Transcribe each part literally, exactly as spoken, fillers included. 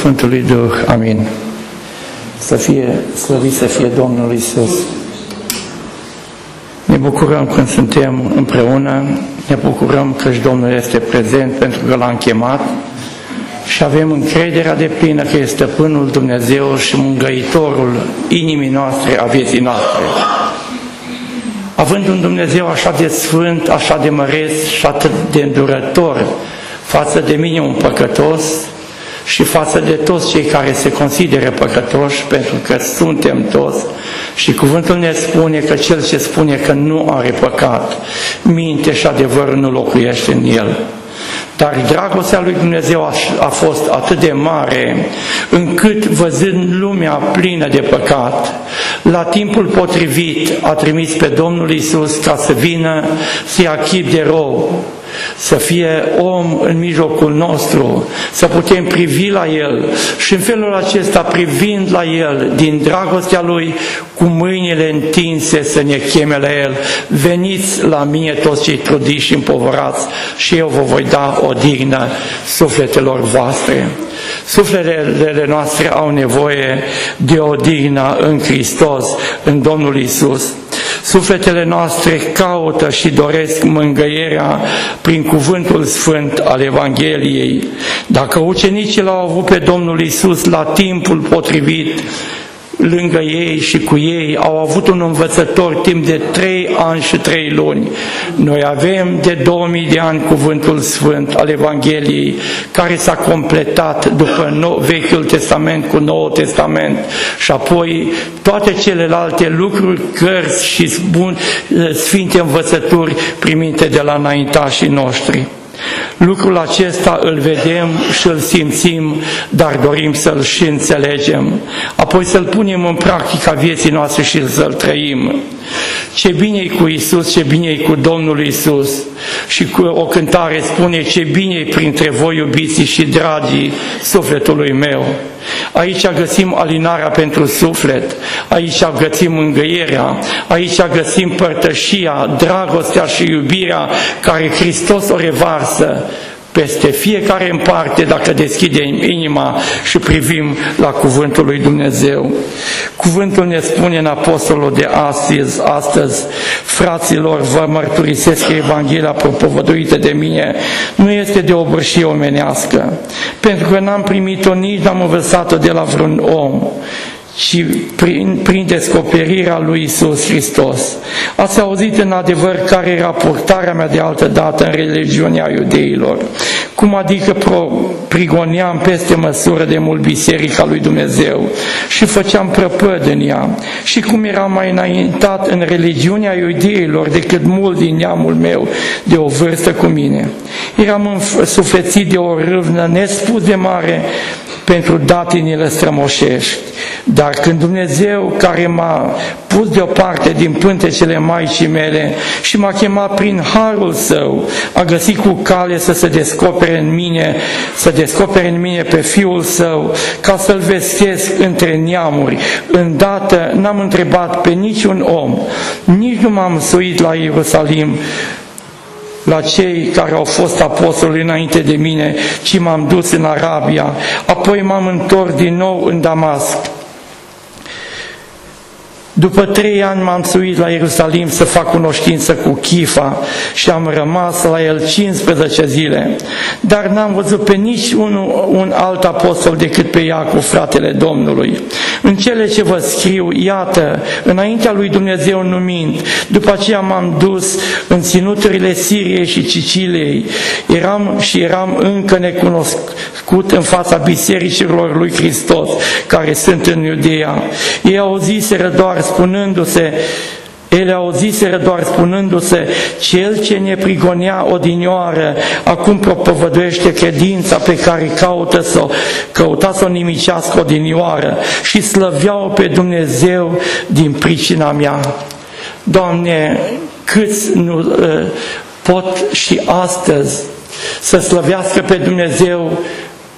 Sfântului Duh. Amin. Să fie slăvit să fie Domnul Iisus. Ne bucurăm când suntem împreună, ne bucurăm că și Domnul este prezent pentru că L-am chemat și avem încrederea deplină că este Stăpânul Dumnezeu și Mângâitorul inimii noastre, a vieții noastre. Având un Dumnezeu așa de sfânt, așa de măreț și atât de îndurător față de mine un păcătos și față de toți cei care se consideră păcătoși, pentru că suntem toți, și cuvântul ne spune că cel ce spune că nu are păcat, minte și adevărul nu locuiește în el. Dar dragostea lui Dumnezeu a, a fost atât de mare, încât văzând lumea plină de păcat, la timpul potrivit a trimis pe Domnul Iisus ca să vină să ia chip de rob, să fie om în mijlocul nostru, să putem privi la El și în felul acesta, privind la El, din dragostea Lui, cu mâinile întinse să ne cheme la El: veniți la mine toți cei trudiți și împovărați și eu vă voi da odihnă sufletelor voastre. Sufletele noastre au nevoie de odihnă în Hristos, în Domnul Iisus. Sufletele noastre caută și doresc mângâierea prin cuvântul sfânt al Evangheliei. Dacă ucenicii L-au avut pe Domnul Iisus la timpul potrivit, lângă ei și cu ei, au avut un învățător timp de trei ani și trei luni. Noi avem de două mii de ani cuvântul sfânt al Evangheliei, care s-a completat după Vechiul Testament cu Noul Testament și apoi toate celelalte lucruri, cărți și bun, sfinte învățături primite de la înaintașii noștri. Lucrul acesta îl vedem și îl simțim, dar dorim să-l și înțelegem, apoi să-l punem în practica vieții noastre și să-l trăim. Ce bine-i cu Iisus, ce bine-i cu Domnul Iisus. Și cu o cântare spune: ce bine-i printre voi, iubiții și dragii sufletului meu. Aici găsim alinarea pentru suflet, aici găsim mângâierea, aici găsim părtășia, dragostea și iubirea care Hristos o revarsă peste fiecare în parte dacă deschidem inima și privim la cuvântul lui Dumnezeu. Cuvântul ne spune în apostolul de astăzi, astăzi: fraților, vă mărturisesc că Evanghelia propovăduită de mine nu este de obârșie omenească, pentru că n-am primit-o, nici n-am învățat-o de la vreun om, ci prin, prin descoperirea lui Iisus Hristos. Ați auzit în adevăr care era purtarea mea de altă dată în religiunea iudeilor, cum adică pro, prigoneam peste măsură de mult biserica lui Dumnezeu și făceam prăpăd în ea, și cum eram mai înaintat în religiunea iudeilor decât mult din neamul meu de o vârstă cu mine. Eram însuflețit de o râvnă nespus de mare pentru datinile strămoșești. Dar când Dumnezeu, care m-a pus deoparte din pântecele Maicii mele și m-a chemat prin harul Său, a găsit cu cale să se descopere în mine, să descopere în mine pe Fiul Său, ca să-L vestesc între neamuri. Îndată n-am întrebat pe niciun om, nici nu m-am suit la Ierusalim, la cei care au fost apostoli înainte de mine, ci m-am dus în Arabia, apoi m-am întors din nou în Damasc. După trei ani m-am suit la Ierusalim să fac cunoștință cu Chifa și am rămas la el cincisprezece zile, dar n-am văzut pe nici un, un alt apostol decât pe Iacov, fratele Domnului. În cele ce vă scriu, iată, înaintea lui Dumnezeu nu mint. După aceea m-am dus în ținuturile Siriei și Cicilei. Eram și eram încă necunoscut în fața bisericilor lui Hristos, care sunt în Iudeea. Ei auziseră doar spunându-se, ele auziseră doar spunându-se: cel ce ne prigonea odinioară, acum propovăduiește credința pe care caută să, căuta să o nimicească odinioară, și slăveau pe Dumnezeu din pricina mea. Doamne, câți nu uh, pot și astăzi să slăvească pe Dumnezeu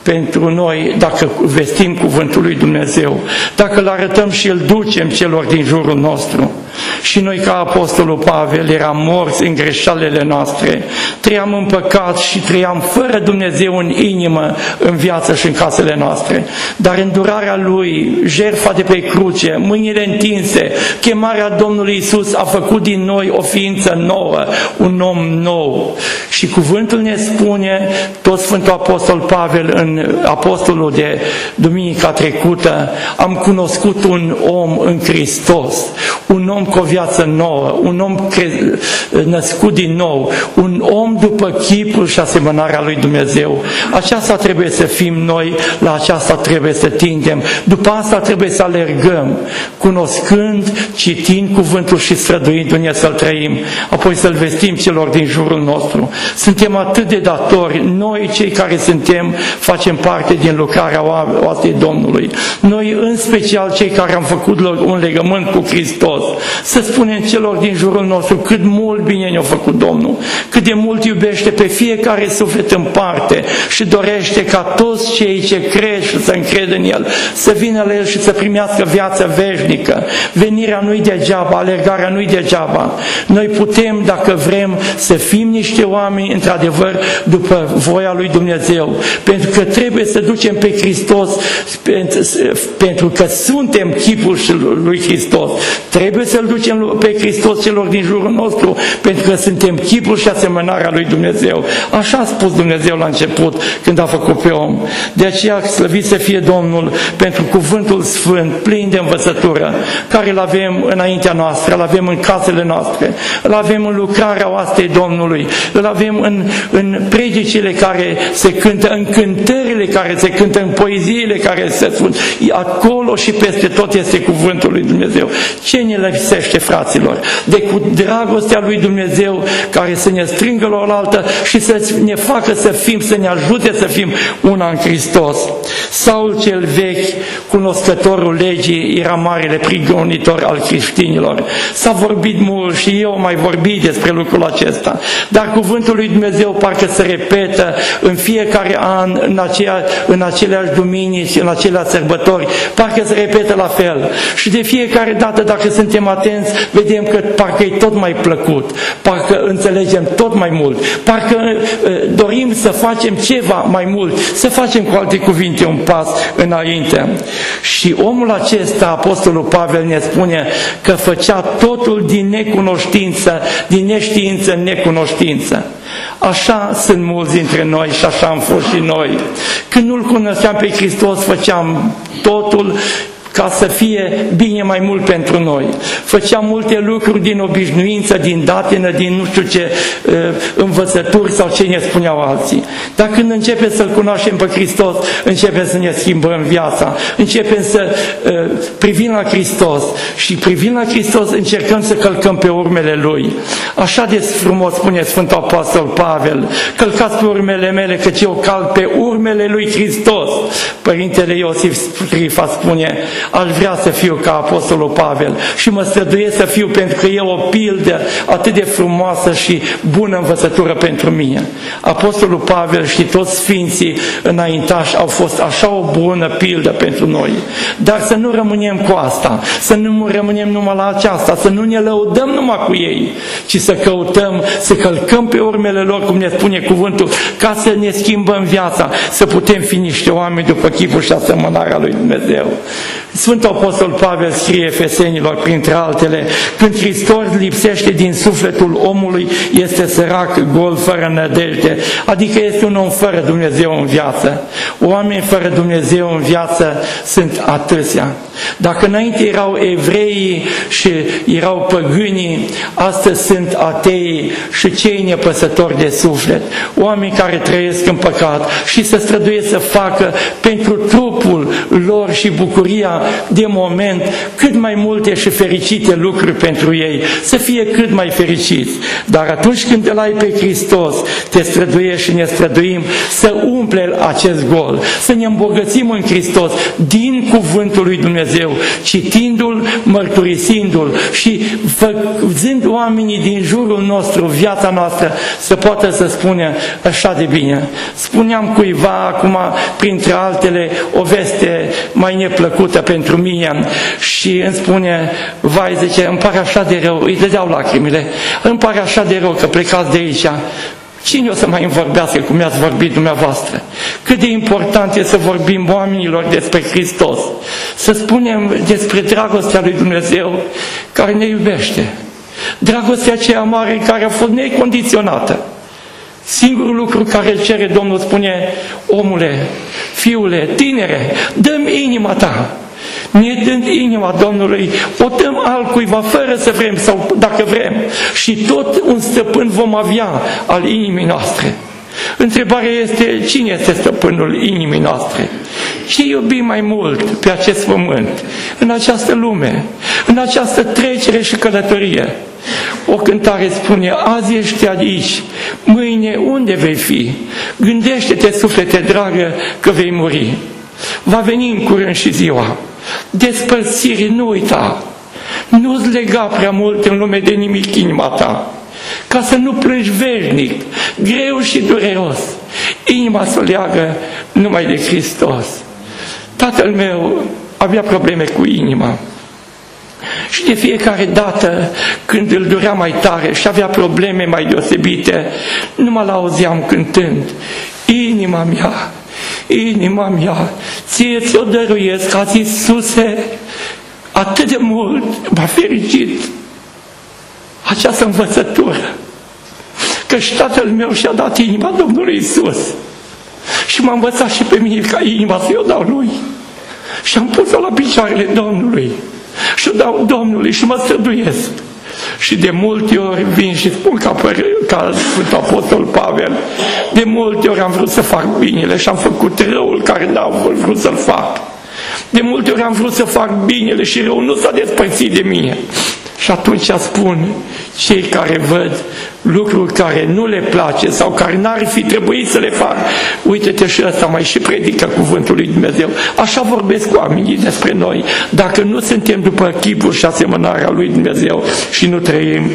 pentru noi dacă vestim cuvântul lui Dumnezeu, dacă îl arătăm și îl ducem celor din jurul nostru. Și noi, ca Apostolul Pavel, eram morți în greșalele noastre, trăiam în păcat și trăiam fără Dumnezeu în inimă, în viață și în casele noastre. Dar îndurarea Lui, jertfa de pe cruce, mâinile întinse, chemarea Domnului Iisus a făcut din noi o ființă nouă, un om nou. Și cuvântul ne spune, tot Sfântul Apostol Pavel, în Apostolul de duminica trecută, am cunoscut un om în Hristos, un om cu o viață nouă, un om născut din nou, un om după chipul și asemănarea lui Dumnezeu. Aceasta trebuie să fim noi, la aceasta trebuie să tindem, după asta trebuie să alergăm, cunoscând, citind cuvântul și străduindu-ne să-l trăim, apoi să-l vestim celor din jurul nostru. Suntem atât de datori, noi cei care suntem, facem parte din lucrarea oastei Domnului. Noi, în special cei care am făcut un legământ cu Hristos, să spunem celor din jurul nostru cât mult bine ne-a făcut Domnul, cât de mult iubește pe fiecare suflet în parte și dorește ca toți cei ce cred și să încred în El, să vină la El și să primească viață veșnică. Venirea nu-i degeaba, alergarea nu-i degeaba. Noi putem, dacă vrem, să fim niște oameni, într-adevăr, după voia lui Dumnezeu, pentru că trebuie să ducem pe Hristos, pentru că suntem chipul lui Hristos. Trebuie să-L ducem pe Hristos celor din jurul nostru, pentru că suntem chipul și asemănarea lui Dumnezeu. Așa a spus Dumnezeu la început, când a făcut pe om. De aceea, slăvit să fie Domnul pentru cuvântul sfânt, plin de învățătură, care îl avem înaintea noastră, îl avem în casele noastre, îl avem în lucrarea oastei Domnului, îl avem în, în predicile care se cântă, în cântările care se cântă, în poeziile care se spun. Acolo și peste tot este cuvântul lui Dumnezeu. Ce ne lipsește, fraților? De cu dragostea lui Dumnezeu care să ne strângă la oaltă și să ne facă să fim, să ne ajute să fim una în Hristos. Saul cel vechi, cunoscătorul legii, era marele prigonitor al creștinilor. S-a vorbit mult și eu mai vorbit despre lucrul acesta, dar cuvântul lui Dumnezeu parcă se repetă în fiecare an, în, aceea, în aceleași duminici, în aceleași sărbători, parcă se repetă la fel. Și de fiecare dată, dacă suntem atenți, vedem că parcă e tot mai plăcut, parcă înțelegem tot mai mult, parcă dorim să facem ceva mai mult, să facem cu alte cuvinte un pas înainte. Și omul acesta, Apostolul Pavel, ne spune că făcea totul din necunoștință, din neștiință în necunoștință. Așa sunt mulți dintre noi și așa am fost și noi. Când nu-L cunoșteam pe Hristos, făceam totul ca să fie bine mai mult pentru noi. Făceam multe lucruri din obișnuință, din datină, din nu știu ce uh, învățături sau ce ne spuneau alții. Dar când începem să-L cunoaștem pe Hristos, începem să ne schimbăm viața, începem să uh, privim la Hristos și privind la Hristos încercăm să călcăm pe urmele Lui. Așa de frumos spune Sfântul Apostol Pavel: călcați pe urmele mele, căci eu calc pe urmele Lui Hristos. Părintele Iosif Scrifa spune: aș vrea să fiu ca Apostolul Pavel și mă străduiesc să fiu, pentru că e o pildă atât de frumoasă și bună învățătură pentru mine. Apostolul Pavel și toți sfinții înaintași au fost așa o bună pildă pentru noi. Dar să nu rămânem cu asta, să nu rămânem numai la aceasta, să nu ne lăudăm numai cu ei, ci să căutăm, să călcăm pe urmele lor, cum ne spune cuvântul, ca să ne schimbăm viața, să putem fi niște oameni după chipul și asemănarea lui Dumnezeu. Sfântul Apostol Pavel scrie Efesenilor, printre altele: când Hristos lipsește din sufletul omului, este sărac, gol, fără nădejde, adică este un om fără Dumnezeu în viață. Oameni fără Dumnezeu în viață sunt atâția. Dacă înainte erau evreii și erau păgânii, astăzi sunt ateii și cei nepăsători de suflet, oameni care trăiesc în păcat și se străduiesc să facă pentru trupul lor și bucuria de moment cât mai multe și fericite lucruri pentru ei, să fie cât mai fericiți. Dar atunci când îl ai pe Hristos, te străduiești și ne străduim să umple acest gol, să ne îmbogățim în Hristos din cuvântul lui Dumnezeu, citindu-l, mărturisindu-l și făcând oamenii din jurul nostru, viața noastră, să poată să spună așa de bine. Spuneam cuiva acum, printre altele, o veste mai neplăcută pentru mine și îmi spune, vai, zice, îmi pare așa de rău, îi dădeau lacrimile, îmi pare așa de rău că plecați de aici. Cine o să mai îmi vorbească cum mi-ați vorbit dumneavoastră? Cât de important e să vorbim oamenilor despre Hristos, să spunem despre dragostea lui Dumnezeu care ne iubește, dragostea aceea mare care a fost necondiționată. Singurul lucru care îl cere Domnul, spune, omule, fiule, tinere, dă-mi inima ta. Ne dând inima Domnului, o dăm altcuiva fără să vrem sau dacă vrem. Și tot un stăpân vom avea al inimii noastre. Întrebarea este, cine este stăpânul inimii noastre? Ce iubim mai mult pe acest pământ, în această lume, în această trecere și călătorie? O cântare spune, azi ești aici, mâine unde vei fi? Gândește-te, suflete dragă, că vei muri. Va veni în curând și ziua despărțirii, nu uita, nu-ți lega prea mult în lume de nimic inima ta, ca să nu plângi veșnic, greu și dureros. Inima să o leagă numai de Hristos. Tatăl meu avea probleme cu inima și de fiecare dată când îl durea mai tare și avea probleme mai deosebite, numai l-auzeam cântând, inima mea, inima mea, ție ți-o dăruiesc, azi Iisuse, atât de mult m-a fericit această învățătură, că-și Tatăl meu și-a dat inima Domnului Iisus și m-a învățat și pe mine ca inima să-i o dau Lui și am pus-o la picioarele Domnului și o dau Domnului și mă străduiesc. Și de multe ori vin și spun ca, ca Sfântul Apostol Pavel, de multe ori am vrut să fac binele și am făcut răul care n-am vrut să-l fac. De multe ori am vrut să fac binele și răul nu s-a despărțit de mine. Și atunci spun, cei care văd lucruri care nu le place sau care n-ar fi trebuit să le fac, uite-te și ăsta mai și predică cuvântul lui Dumnezeu. Așa vorbesc oamenii despre noi, dacă nu suntem după chipul și asemănarea lui Dumnezeu și nu trăim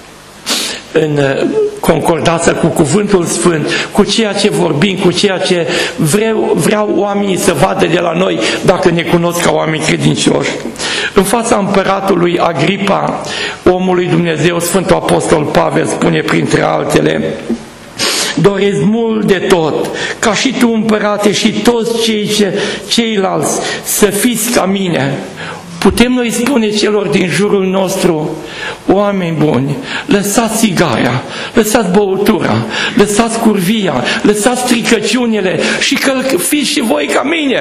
în concordanță cu cuvântul Sfânt, cu ceea ce vorbim, cu ceea ce vreau, vreau oamenii să vadă de la noi, dacă ne cunosc ca oameni credincioși. În fața împăratului Agripa, omului Dumnezeu, Sfântul Apostol Pavel spune printre altele, doresc mult de tot, ca și tu, împărate, și toți cei ce, ceilalți să fiți ca mine. Putem noi spune celor din jurul nostru, oameni buni, lăsați țigara, lăsați băutura, lăsați curvia, lăsați stricăciunile și că fiți și voi ca mine.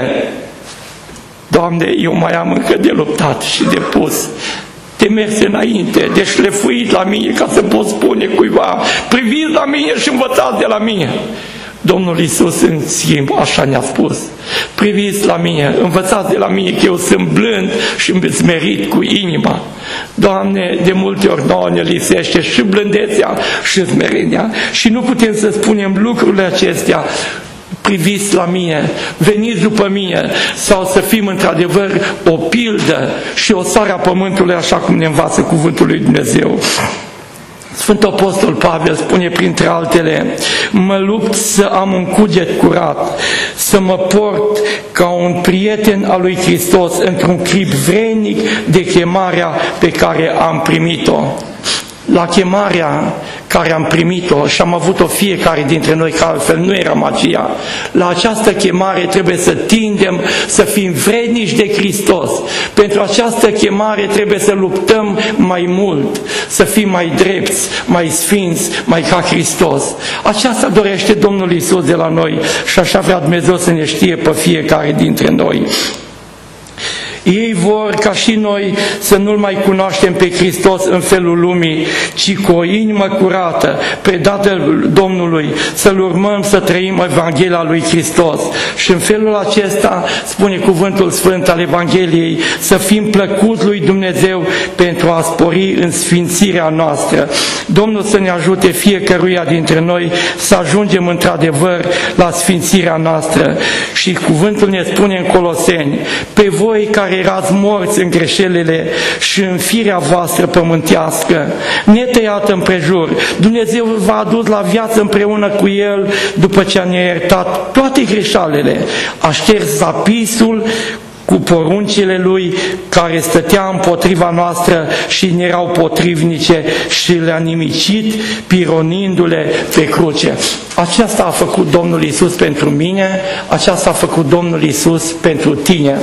Doamne, eu mai am încă de luptat și de pus, de mers înainte, de șlefuit la mine, ca să pot spune cuiva, priviți la mine și învățați de la mine. Domnul Iisus, în schimb, așa ne-a spus, priviți la mine, învățați de la mine că eu sunt blând și smerit cu inima. Doamne, de multe ori nouă ne lisește și blândețea și smerenia și nu putem să spunem lucrurile acestea, priviți la mine, veniți după mine, sau să fim într-adevăr o pildă și o sare a pământului, așa cum ne învață cuvântul lui Dumnezeu. Sfântul Apostol Pavel spune printre altele, mă lupt să am un cuget curat, să mă port ca un prieten al lui Hristos într-un chip vrednic de chemarea pe care am primit-o. La chemarea care am primit-o și am avut-o fiecare dintre noi, că altfel nu era magia, la această chemare trebuie să tindem să fim vrednici de Hristos. Pentru această chemare trebuie să luptăm mai mult, să fim mai drepți, mai sfinți, mai ca Hristos. Aceasta dorește Domnul Iisus de la noi și așa vrea Dumnezeu să ne știe pe fiecare dintre noi. Ei vor, ca și noi, să nu-L mai cunoaștem pe Hristos în felul lumii, ci cu o inimă curată, predată Domnului, să-L urmăm, să trăim Evanghelia lui Hristos. Și în felul acesta, spune cuvântul Sfânt al Evangheliei, să fim plăcuți lui Dumnezeu pentru a spori în sfințirea noastră. Domnul să ne ajute fiecăruia dintre noi să ajungem într-adevăr la sfințirea noastră. Și cuvântul ne spune în Coloseni: pe voi care erați morți în greșelile și în firea voastră pământească, netăiat împrejur, Dumnezeu v-a adus la viață împreună cu El după ce ne-a iertat toate greșalele, a șters zapisul cu poruncile Lui care stătea împotriva noastră și ne erau potrivnice și le-a nimicit pironindu-le pe cruce. Aceasta a făcut Domnul Iisus pentru mine, aceasta a făcut Domnul Iisus pentru tine.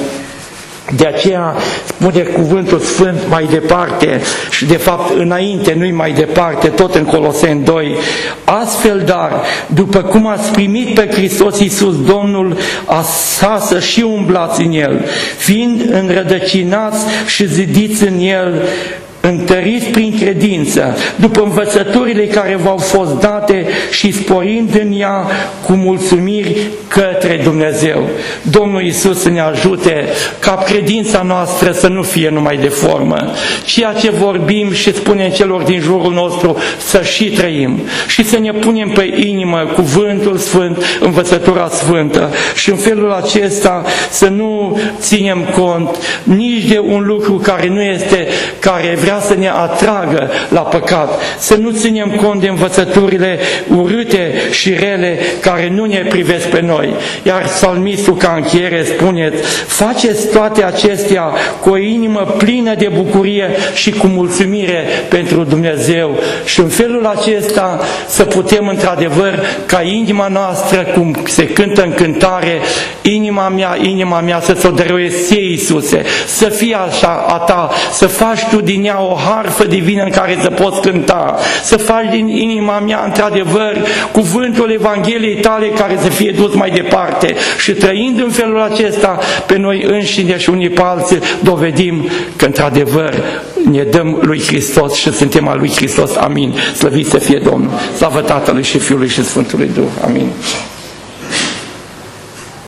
De aceea spune cuvântul Sfânt mai departe și de fapt înainte, nu-i mai departe, tot în Coloseni doi: astfel dar, după cum ați primit pe Hristos Iisus Domnul, așa să și umblați în El, fiind înrădăcinați și zidiți în El, întăriți prin credință, după învățăturile care v-au fost date și sporind în ea cu mulțumiri către Dumnezeu. Domnul Iisus să ne ajute ca credința noastră să nu fie numai de formă. Ceea ce vorbim și spunem celor din jurul nostru să și trăim și să ne punem pe inimă cuvântul Sfânt, învățătura Sfântă, și în felul acesta să nu ținem cont nici de un lucru care nu este, care vrea să ne atragă la păcat, să nu ținem cont de învățăturile urâte și rele care nu ne privesc pe noi. Iar psalmistul ca încheiere spune: faceți toate acestea cu o inimă plină de bucurie și cu mulțumire pentru Dumnezeu, și în felul acesta să putem într-adevăr ca inima noastră, cum se cântă în cântare: inima mea, inima mea să ți-o dăruiesc ție, Iisuse, să fie așa a ta, să faci tu din ea o harfă divină în care să poți cânta, să faci din inima mea într-adevăr cuvântul Evangheliei tale care să fie dus mai departe, și trăind în felul acesta pe noi înșine și unii pe alții dovedim că într-adevăr ne dăm lui Hristos și suntem al lui Hristos. Amin. Slăvit să fie Domnul. Slavă Tatălui și Fiului și Sfântului Duh. Amin.